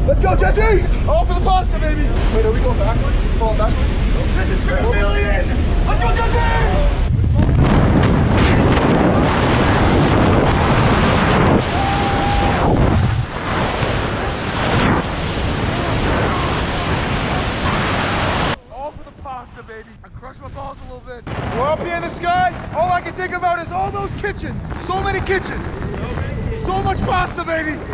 Let's go, Jesse! All for the pasta, baby! Wait, are we going backwards? Falling backwards? This is for $1 million! Let's go, Jesse! Pasta, baby. I crushed my balls a little bit. We're up here in the sky. All I can think about is all those kitchens. So many kitchens. So much pasta, baby.